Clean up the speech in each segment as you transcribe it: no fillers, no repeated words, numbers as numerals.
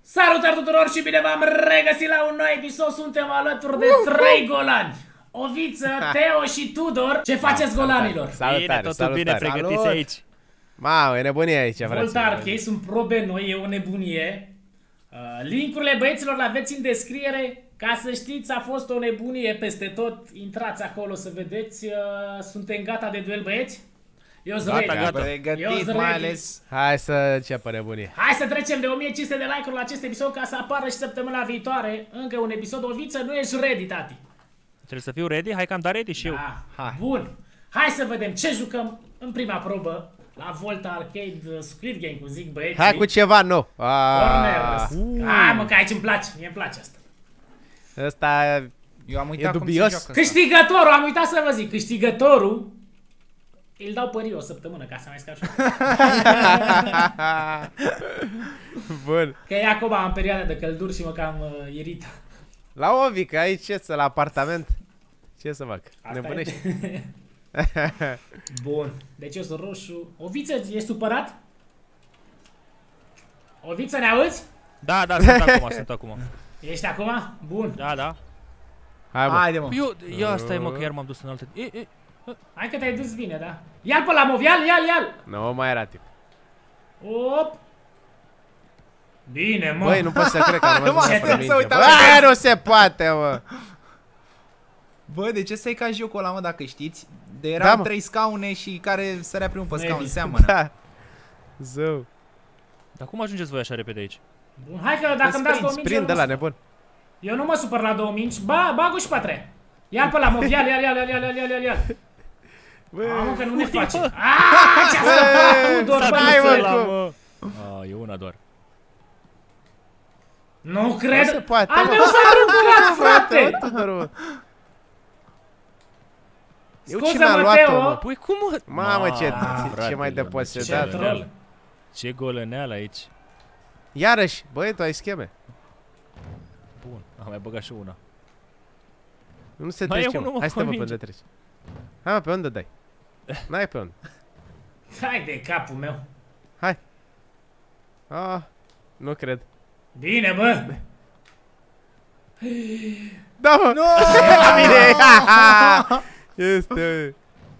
Salutare tuturor și bine v-am regăsit la un nou episod. Suntem alături de 3 golani: Oviță, Teo și Tudor. Ce faceți, golanilor? Salutare, bine, totul bine, pregătiți aici. Mamă, e nebunie aici, frate. Voltarche, sunt probe noi, e o nebunie. Linkurile băieților le aveți în descriere. Ca să știți, a fost o nebunie peste tot. Intrați acolo să vedeți. Suntem gata de duel, băieți? Eu sunt Gata. Pregătit, mai ales. Hai să începem nebunie. Hai să trecem de 1500 de like-uri la acest episod ca să apară și săptămâna viitoare încă un episod. Oviță, nu ești ready, tati. Trebuie să fiu ready? Hai că am dat ready și eu. Da. Hai. Bun. Hai să vedem ce jucăm în prima probă la Volta Arcade Squid Game, cum zic băieții. Hai cu ceva nou. Corner. Hai mă, că aici îmi place. Mie îmi place asta. Ăsta Eu am e uitat cum se dubios. joacă asta. Câștigătorul, am uitat să vă zic, câștigătorul îl dau pe Rio o săptămână ca să mai scap și Bun. că e acum în perioada de călduri și mă cam irită. La Ovic, aici ce să, la apartament. Ce să fac? Asta Nebunești. e. Bun. Deci eu sunt roșu. Oviță, ești supărat? Oviță, ne auzi? Da, sunt acum. Ești acum? Bun. Da. Hai, mă. Haide, mă. Ia stai mă că iar m-am dus în alte... Hai că te-ai dus bine, da? Ia-l pe la mov, ia-l! Nu mai era timp. Op! Bine, mă! Băi, nu pot să cred că am rămas Ce fără să minge. uita Bă, la nu se poate, mă. Bă, de ce să-i ca jocul ăla, mă, dacă știți? De Da, erau mă. 3 scaune și care sărea primul pe scaun, Maybe. seamănă. Da. Zău. Dar cum ajungeți voi așa repede aici? Bun, hai că dacă îmi dați 2 mingi, Sprint de la nebun. eu nu mă supăr la 2 mingi. Bag-o și pe 3. Ia-l pe la mov, ia-l. Bă, Mamă, că nu ne face. Aaaa, ce-a scăpat Tudor, bă, stai, nu mă, se- cum? E una doar. Nu cred. Nu se poate, Al mă. meu s-a aruncat, frate. Tudor, mă. Eu Scuze, cine a mă, luat-o, Teo. mă? Păi cum mă? Mamă, ce mai frate, deposedat. Ce troll. Ce golăneală aici. Iarăși, băi, tu ai scheme. Bun, am mai băgat și una. Nu se Mai e trece, unul, mă. mă, Hai să te cu văd pe minge. unde treci. Hai, mă, pe unde dai? N-ai pe unde. Hai de capul meu. Hai. Ah, nu cred. Bine, bă. Da, mă! Nu! Bine! Este.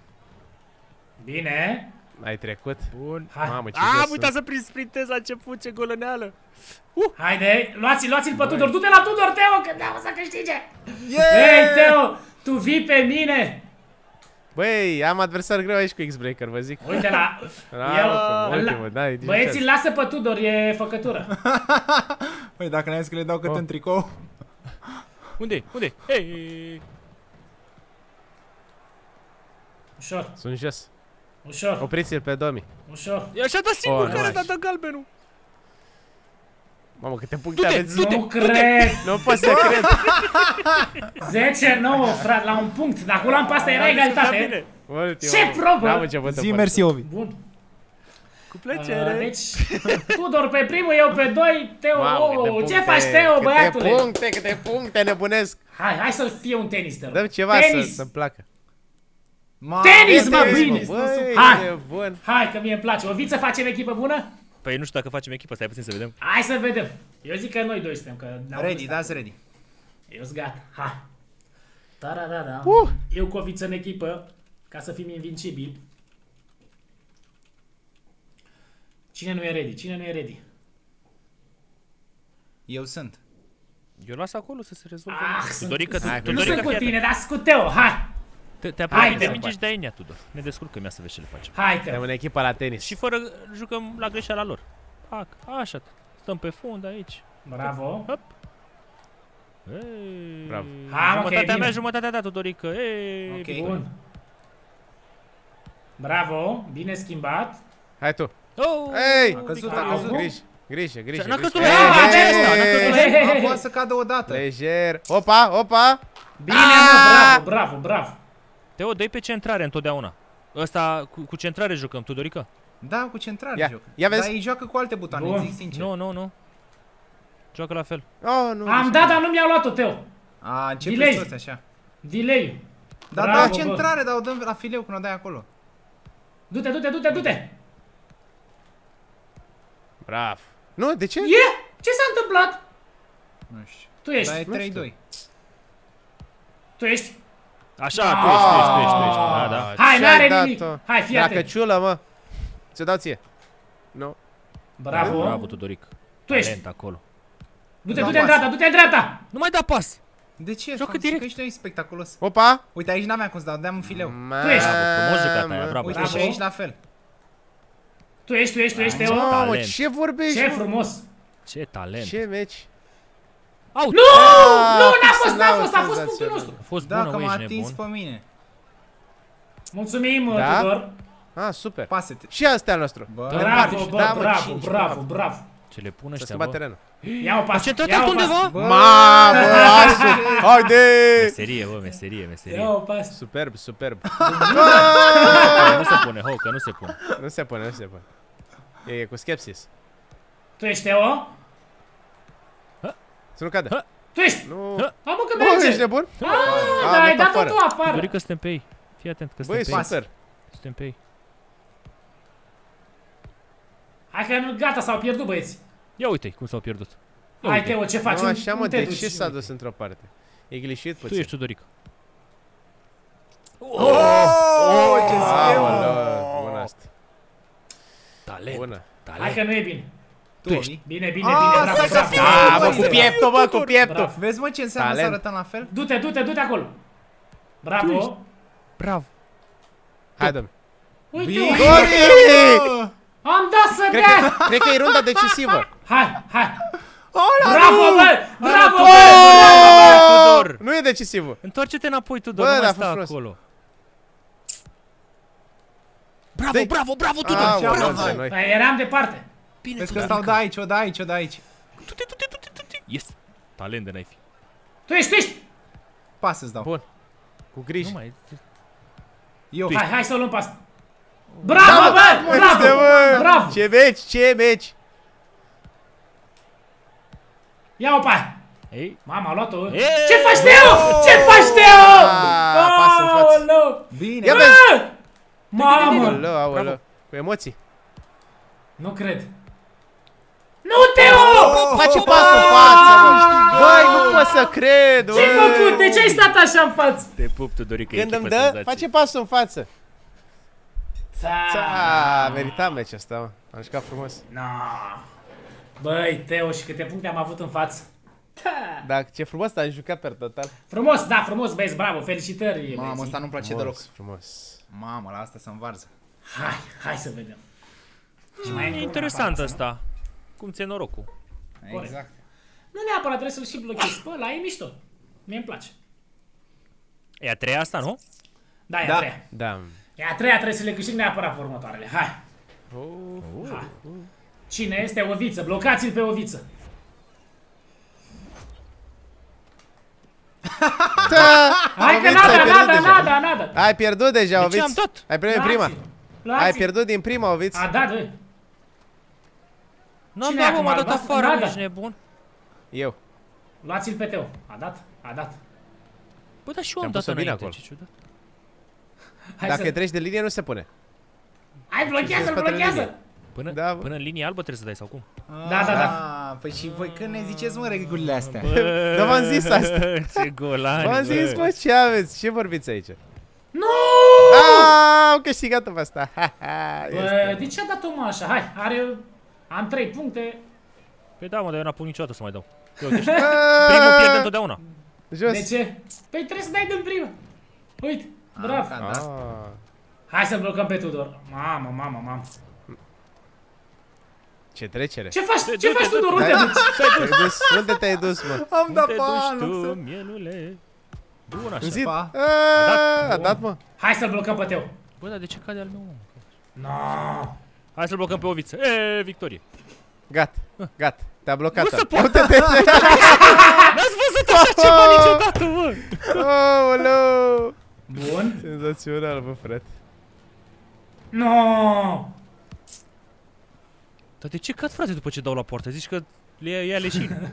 Bine. Ai trecut? Bun. Hai. Mamă, ce Am jos uitat sunt. să sprintez la început, ce golăneală. Haide, luați-l pe Tudor. Du-te la Tudor, Teo, că da, o să câștige. Yeah! Hei, Teo, tu vii pe mine. Băi, am adversar greu aici cu X-Breaker, vă zic. Uite la... Bravo, ultimul, da, e Băieții, lasă pe Tudor, e făcătură. Păi dacă ne-ai zis că le dau cât în tricou. Unde? Hei! Ușor, Sunt jos. ușor, Opriți-l pe Domi. ușor. E așa dat singur Oh, care a nice. dat galbenul. Mamă, câte puncte aveți. Nu cred. Nu pot să cred. 10-9, frate, la un punct. Dacă luam pe asta era egalitate. Ultimul. Ce probă? N-am început Zi mersi, Ovi. Bun. Cu plăcere. Deci, Tudor pe primul, eu pe 2, Teo. Mamă, câte Oh, ce puncte, faci, Teo, băiatule? Câte puncte nebunesc. Hai să fie un tenis, Teo. Dăm ceva Tenis. să-mi placă. Tenis, mă, tenis, bine. Băi, Hai. e bun. Hai, că mie îmi place. Oviță, facem echipă bună? Păi nu știu dacă facem echipă, stai puțin să vedem. Hai să vedem. Eu zic că noi doi suntem, că ne-am Ready, gustat. dați ready. Eu sunt gata. Hai. Ta-da-da-da. Eu cu Oviță în echipă, ca să fim invincibili. Cine nu e ready? Cine nu e ready? Eu sunt. Eu las acolo să se rezolve. Sunt- Tudorică, Hai, Nu sunt cu fii tine, dar sunt cu Teo. Hai. Te apropii de Haide. minge și dai în ea, Tudor. Ne descurcăm, ia să vezi ce le facem. Hai, Suntem Teo. în echipa la tenis. Și fără, jucăm la greșeala lor. Pac, așa. Stăm pe fund aici. Bravo. Hop. Hey. Bravo. Hai, mă, că e Jumătatea bine. mea, jumătatea ta, Tudorică. Hey, Ok. victorie. Bun. Bravo. Bine schimbat. Hai tu. Oh, Ei! A căzut, victorie. a căzut. Grijă. N-a căzut grijă. la Ei, acesta, ei, n-a căzut la ei, ei, A, ei. poate să cadă odată. Lejer. Opa. Bine, mă, bravo. Teo, dă-i pe centrare întotdeauna. Ăsta cu centrare jucăm, Tudorică? Da, cu centrare Ia, joc. ia vezi. Dar ei joacă cu alte butoane, Bun. zic sincer. Nu. Joacă la fel. Oh, nu. Am dat, dar nu mi-a luat-o, Teo. A, Delay. începeți toți așa. Delay. Dar Bravo, da bă. centrare, dar o dăm la fileu când o dai acolo. Du-te. Bravo. Nu, de ce? E? Ce s-a întâmplat? Nu știu. Tu ești. Dar e Nu 3-2. Tu ești. Așa, tu ești. Da, da. Hai, Ce n-are ai dat-o? nimic. Hai, fii atent. Dracăciulă, mă. Ți-o dau ție. Nu. Bravo. Bravo, Tudoric. Tu ești. Talent acolo. Du-te în dreapta, du-te în dreapta. Nu mai da pas. De ce? Joacă Fac, direct. că ești noi spectaculos. Opa! Uite, aici n-aveam cum să dau, deam un fileu. Tu ești. Bravo, frumos jucat aia, bravo. Uite, Bravo. și aici la fel. Tu ești, Teo. Mamă, Talent. ce vorbești? Ce mă? frumos. Ce talent. Ce meci? Out. Nu, Ah, n-a fost, a fost senzațional. punctul nostru. A fost Da, bună, că mă, m-a ești atins nebun. pe mine. Mulțumim, Da? Tudor. Ah, super. Pasă-te. Și asta al nostru. Bă. Dă-le Bravo, marci. bă, Da, mă, bravo, 5, bravo, bravo. Ce le pun S-a ăștia, schimbat bă. terenul. Ia-o pas. Centrat Ia-o undeva? pas. Mamă, asu! Haide! Meserie, bă, meserie. Ia-o pas. Superb, superb. Nu se pune, ho, că nu se pune. Nu se pune. E cu skepsis. Tu ești, Teo? Să nu cadă. Tu ești. Nu. Mamă, că Bă, ești merge. nebun? Ah, A, dar ai dat dat-o afară. tu afară. Tudoric, că suntem pe ei. Fii atent că Băi, suntem pe ei. super. Suntem pe ei. Hai că nu, gata, s-au pierdut băieți. Ia uite cum s-au pierdut. Ia Hai, uite. Teo, ce faci? Nu așa, mă, Unde te de duci? ce s-a dus într-o parte? E glișit Tu puțin. ești Tudoric. Oh, ce schemă! Aoleu, bună asta. Talent. Bună. Hai că nu e bine. Tu ești. Bine, bine, Ah, bine, bravo, să bravo. fie, A, bă, bă, cu pieptul, bă, cu pieptul. Bravo. Vezi, mă, ce înseamnă să Talent. arătăm la fel? Du-te acolo. Bravo. Bravo. Hai, dă-mi. Uite, Bine! Doric! am dat să Cred dea. că, cred că e runda decisivă. Hai. Ola, Bravo, bă! Bravo, bă! Oh! Tudor. Nu e decisivă. Întoarce-te înapoi, Tudor, Bă, nu mai dar sta frumos. acolo. Bravo, Dă-i. bravo, bravo, Tudor. Aoleu, Bravo. între noi. Păi eram departe. Bine, vezi că stau de aici, o de aici, o de aici. Du-te. Yes. Talent de n-ai fi. Tu ești. Pas îți dau. Bun. Cu grijă. Nu mai... Eu. Hai să o luăm pe asta. Bravo, bă! Uite, Bravo! mă! Bravo! Ce meci, ce meci! Ia-o pe aia. Ei, Mama, a luat-o. Ei! Ce faci, Teo? Ce faci, Teo? Ah, pasă în față. Aoleu! Bine. Ia Bă! vezi! Mamă! Aoleu, aoleu. Cu emoții. Nu cred. Nu, Teo! Face pasul în față, mă. Băi, nu pot să cred, bă. Ce-ai făcut? De ce ai stat așa în față? te pup, Tudoric, că e Când îmi echipă dă, senzație. face pasul în față. Ța. A, meritam meciul ăsta, mă. Am jucat frumos. Na. Băi, Teo, și câte puncte am avut în față. Da. Dar ce frumos am jucat per total. Frumos, da, frumos, băieți, bravo, felicitări. Mamă, băieții. ăsta nu-mi place deloc. Frumos. Mamă, la asta se învarză. Hai să vedem. Și mai E încă interesant una ăsta. Cum ți-e norocul? Exact. Nu neapărat trebuie să-l și blochezi pe ăla, e mișto. Mie îmi place. E a treia asta, nu? Da, e Da. a treia. Da. E a treia, trebuie să le câștig neapărat pe următoarele. Hai. Hai. Cine este Oviță? Blocați-l pe Oviță. Hai că nada. Ai pierdut deja, De ce Oviț. am dat? Ai primit prima. Luați-l. Ai pierdut din prima, Oviț. A dat, băi. Nu am Cine dat, mă, acum m-a a dat luat? afară, Nada. ești nebun. Eu. Luați-l pe Teo. A dat. Bă, dar și eu am Te-am dat pus-o bine înainte, acolo. ce ciudat. Hai Dacă să... treci de linie, nu se pune. Hai, blochează-l, spatele blochează. liniei. Până, Da, bă. până în linie albă trebuie să dai sau cum? Da. Păi și voi când ne ziceți, mă, regulile astea? Da, v-am zis asta. Ce golani, V-am zis, bă. mă, ce aveți? Ce vorbiți aici? Nu! Am câștigat-o pe asta. Bă, de ce a dat-o mă așa? Hai, am 3 puncte. Păi da, mă, dar eu n-apuc niciodată să mai dau. Eu, deci, primul pierde întotdeauna. Jos. De ce? Păi trebuie să dai din prima. Uite, bravo. Ah. Hai să blocăm pe Tudor. Mamă. Ce trecere. Ce faci? Ce faci, Tudor? Unde Da. duci? Te-ai dus? Unde te-ai dus, mă? Am dat Te pe duci tu, anul. mielule. Bun așa. În zid? Pa. A dat, mă. Hai să blocăm pe Teo. Bă, dar de ce cade al meu? Mă? No. Hai să-l blocăm pe Oviță. E, victorie. Gata. Te-a blocat. Nu se ăla. poate. N-ați văzut așa ceva niciodată, mă. Aoleu. Bun. Senzațional, bă, frate. No. Dar de ce cad, frate, după ce dau la poartă? Zici că le ia leșini.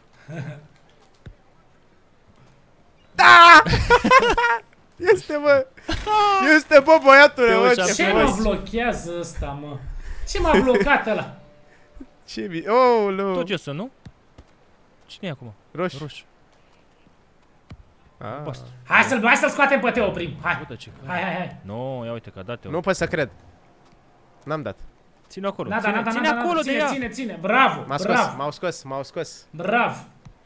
Este, bă. Este, bă, băiatule, Teo mă. și-a Ce Ce mă frumos. blochează ăsta, mă? Ce m-a blocat ăla? Ce bine. Oh, nu. Tot eu sunt, nu? Cine e acum? Roșu. Roșu. Ah. Albastru. Hai să-l scoatem pe Teo prim. Hai. Uite ce. Hai. Nu, ia uite că a dat eu. Nu pot să cred. N-am dat. Ține acolo. Nada, Ține acolo de ea. ține. Bravo, M-au scos. bravo.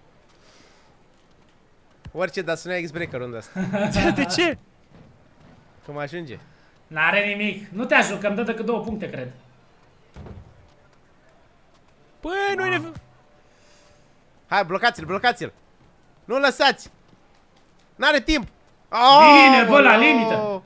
Orice, dar sunea X-Breaker undă asta. De ce? Că mă ajunge. N-are nimic. Nu te ajut, că îmi dă decât 2 puncte, cred. Păi, nu-i ne... Hai, blocați-l. Nu lăsați. N-are timp. Bine, bă, la limită.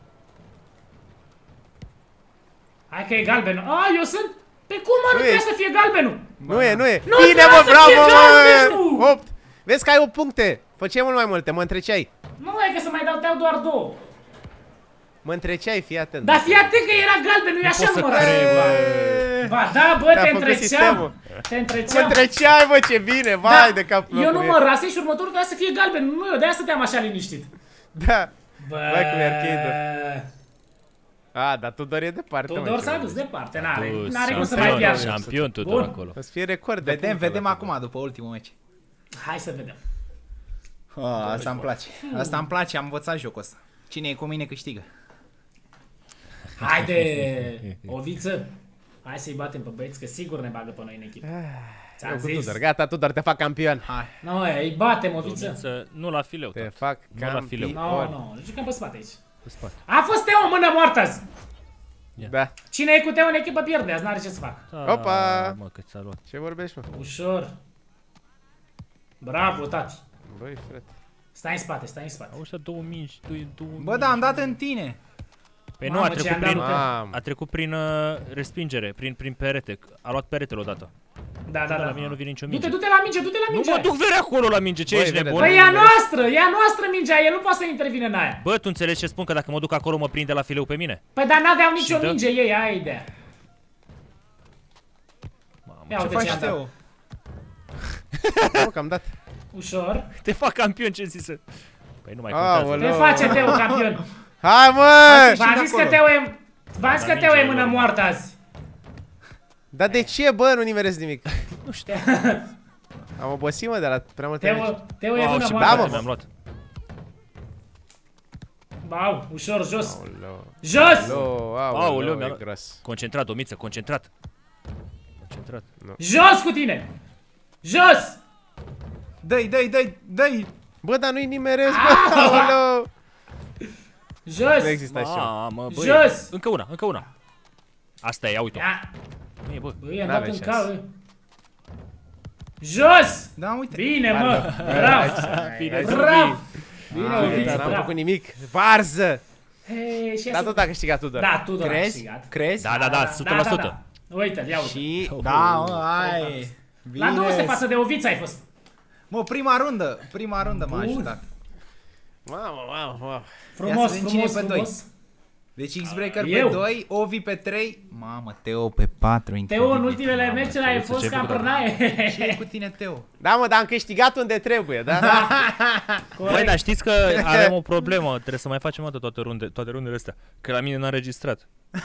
Hai că e galbenul. Eu sunt... Pe cum, mă, nu trebuie să fie galbenul? Nu e. Nu Bine, trebuie bă, să bravo, fie galbenul! mă. 8. Vezi că ai 8 puncte. Făceai mult mai multe, mă întreceai. Nu, e că să mai dau doar 2. Mă întreceai, fii atent. Dar fii atent că era galben, nu e așa numărat. Ba da, bă, Te-a te făcut întreceam. sistemul. Te Mă întreceam. întreceai, bă, ce bine. Vai de capul meu. Eu cum nu e. mă rase și următorul trebuia să fie galben. Nu eu, de-aia stăteam așa liniștit. Da. Bă, Vai cum e arcade-ul. A, dar Tudor e departe. Tudor mă, s-a ce dus vrei. departe, n-are cum să mai piardă. Șampion Tudor Bun. acolo. O să fie record de Vedem puncte la acum, după ultimul meci. Hai să vedem. Asta îmi place. Asta îmi place, am învățat jocul ăsta. Cine e cu mine câștigă. Haide, Oviță. Hai să-i batem pe băieți, că sigur ne bagă pe noi în echipă. Eu Ți-am cu zis. Tudor. Gata, Tudor, te fac campion. Hai. Nu, îi batem, Oviță. Nu la fileu, Te tată. fac Nu la fileu. campion. Nu, jucăm pe spate aici. Pe spate. A fost Teo în mână moartă azi. Da. Cine e cu Teo în echipă pierde, azi n-are ce să fac. Opa! Mă, cât s-a luat. Ce vorbești, mă? Ușor. Bravo, tati. Băi, frate. Stai în spate. Au ăștia 2000, 2000. Bă, da, am dat în tine. Păi nu, Mamă, a ce trecut am prin... dat, Mamă. A trecut prin respingere, prin perete. A luat peretele odată. Da. La mine nu vine nicio minge. Du-te la minge, Nu mă duc vere acolo la minge, ce Băi, ești vede, nebun? Păi e a noastră mingea, el nu poate să intervine în aia. Bă, tu înțelegi ce spun? Că dacă mă duc acolo mă prinde la fileu pe mine? Păi dar n-aveau nicio dă? minge ei, aia e ideea. Mamă, Ia Ce uite faci, ce am dat. Teo? Mă, că am dat. Ușor. te fac campion, ce zise? Păi nu mai contează. Aoleu. Te face Teo campion. Hai, mă! V-am zis că Teo e... V-am zis că Teo e mână moartă azi. Dar de ce, bă, nu nimeresc nimic? Nu știu. Am obosit, mă, de la prea multe meci. Teo e Wow, mână ce Da, mă. moartă. mi-am luat. Bau, ușor, jos. Aoleu. Jos! Aoleu, Aoleu, e mi-a luat. gros. Concentrat, Domiță, concentrat. Concentrat. Jos cu tine! Jos! Dă-i. Bă, dar nu-i nimeresc, bă, aoleu. Jos! Nu există așa. Mamă, băi. Jos! Încă una. Asta e, ia uite-o. Ia! Nu e, bă. Băi, i-am N-avea dat în șansă. cal. Jos! Da, uite. Bine, mă! Bravo! Bine, Bravo! Bine, Dar Oviță, n-am bravo! făcut nimic. Varză! Hei, și Dar asta... tot a câștigat Tudor. Da, Tudor a Crezi? câștigat. Crezi? Da, 100%. Uite-l, ia uite. Și... Da, mă, hai. La 200 Bine. față de Ovița ai fost. Mă, prima rundă m-a ajutat. Mamă. Frumos, Ia să vedem cine e frumos, pe doi. frumos. Deci X-Breaker Eu. pe 2, Ovi pe 3. Mamă, Teo pe 4. Teo, în ultimele meciuri ai fost cam prânaie. Ce e cu tine, Teo? Da, mă, dar am câștigat unde trebuie, da? Băi, dar știți că avem o problemă. Trebuie să mai facem o dată toate rundele astea. Că la mine n-a înregistrat.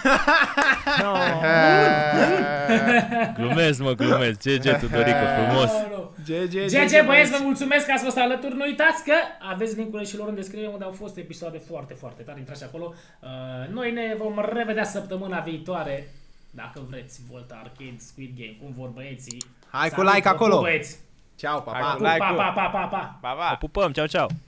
Glumesc, mă, glumesc. GG, Tudorică, frumos. GG, băieți, vă mulțumesc că ați fost alături. Nu uitați că aveți link-urile și lor în descriere unde au fost episoade foarte, foarte tare. Intrați acolo. Noi ne vom revedea săptămâna viitoare. Dacă vreți, Volta Arcade, Squid Game, cum vor băieții. Hai cu Salut, like vă pup, acolo. băieți. Ceau, pa, Hai pa. cu like-ul. Pa. Pa, O pupăm, ceau, ceau.